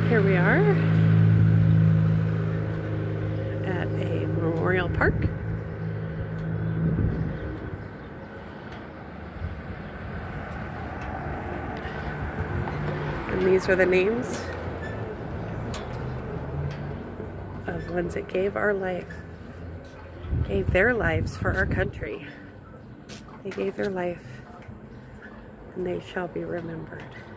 Here we are at a memorial park. And these are the names of ones that gave their lives for our country. They gave their life, and they shall be remembered.